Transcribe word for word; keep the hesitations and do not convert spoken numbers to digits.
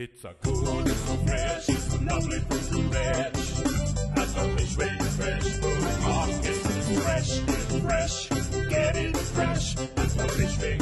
It's a good, it's so fresh, it's so lovely fruit to veg. As the fish makes fresh food, market is fresh, it's fresh, get it fresh. As the fish makes